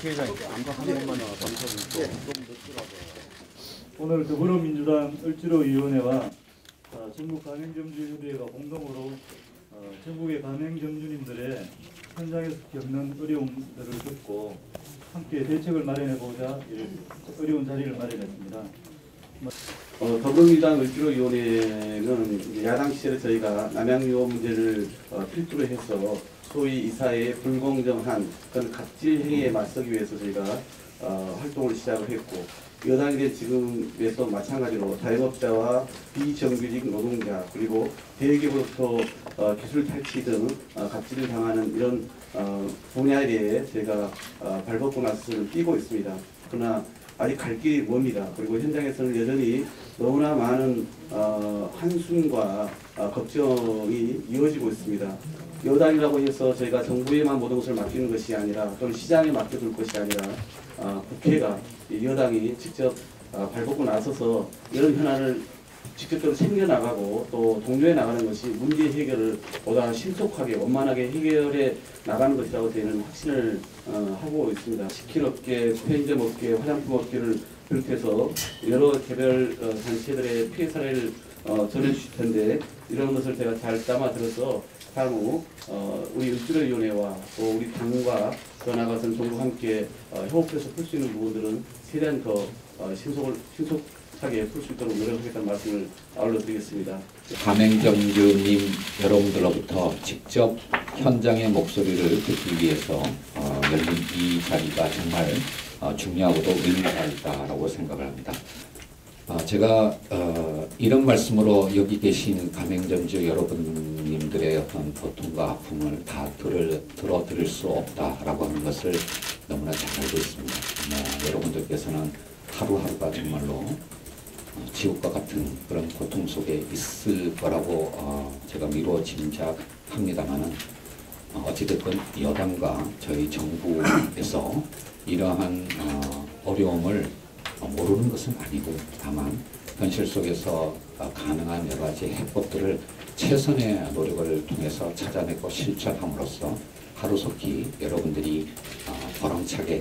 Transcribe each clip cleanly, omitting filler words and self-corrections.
국회의장님 안각 한 번만 감사드리고 오늘 더불어민주당 을지로위원회와 전국 가맹점주협의회가 공동으로 전국의 가맹점주님들의 현장에서 겪는 어려움들을 듣고 함께 대책을 마련해보자 어려운 자리를 마련했습니다. 더불어민주당 을지로위원회는 야당 시절에 저희가 남양유업 문제를 필두로 해서 소위 이사회의 불공정한 그런 갑질 행위에 맞서기 위해서 저희가 활동을 시작을 했고, 여당이 된 지금에서 마찬가지로 자영업자와 비정규직 노동자 그리고 대기업으로부터 기술 탈취 등 갑질을 당하는 이런 분야에 대해 저희가 발벗고 나서를 뛰고 있습니다. 그러나 아직 갈 길이 멉니다. 그리고 현장에서는 여전히 너무나 많은 한숨과 걱정이 이어지고 있습니다. 여당이라고 해서 저희가 정부에만 모든 것을 맡기는 것이 아니라 또는 시장에 맡겨둘 것이 아니라 국회가 여당이 직접 발벗고 나서서 이런 현안을 직접적으로 챙겨나가고 또 독려해 나가는 것이 문제 해결을 보다 신속하게 원만하게 해결해 나가는 것이라고 저희는 확신을 하고 있습니다. 치킨업계, 편의점업계, 화장품업계를 비롯해서 여러 개별 단체들의 피해 사례를 전해주실 텐데, 이런 것을 제가 잘 담아들어서 향후 우리 을지로위원회와 또 우리 당과 더 나아가서는 정부와 함께 협업해서 풀 수 있는 부분들은 최대한 더 신속하게 풀 수 있도록 노력하겠다는 말씀을 아울러 드리겠습니다. 가맹점주님 여러분들로부터 직접 현장의 목소리를 듣기 위해서 열린 이 자리가 정말 중요하고도 의미가 있다라고 생각을 합니다. 제가 이런 말씀으로 여기 계신 가맹점주 여러분님들의 어떤 고통과 아픔을 다 들어드릴 수 없다라고 하는 것을 너무나 잘 알고 있습니다. 여러분들께서는 하루하루가 정말로 지옥과 같은 그런 고통 속에 있을 거라고 제가 미루어 짐작합니다만은 어찌됐든 여당과 저희 정부에서 이러한 어려움을 모르는 것은 아니고, 다만 현실 속에서 가능한 여러 가지 해법들을 최선의 노력을 통해서 찾아내고 실천함으로써 하루속히 여러분들이 보람차게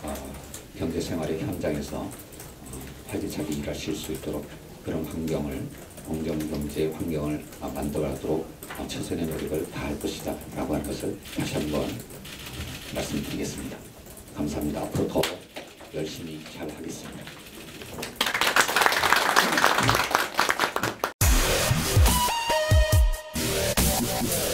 경제생활의 현장에서 활기차게 일하실 수 있도록 그런 환경을, 공정경제 환경을 만들어가도록 최선의 노력을 다할 것이다 라고 하는 것을 다시 한번 말씀드리겠습니다. 감사합니다. 앞으로 더 열심히 잘 하겠습니다. Yeah.